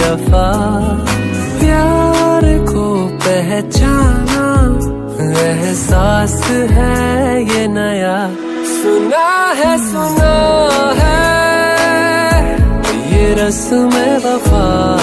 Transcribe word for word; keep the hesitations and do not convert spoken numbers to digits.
दफा प्यार को पहचाना, एहसास है ये नया। सुना है सुना है ये रस्म वफा।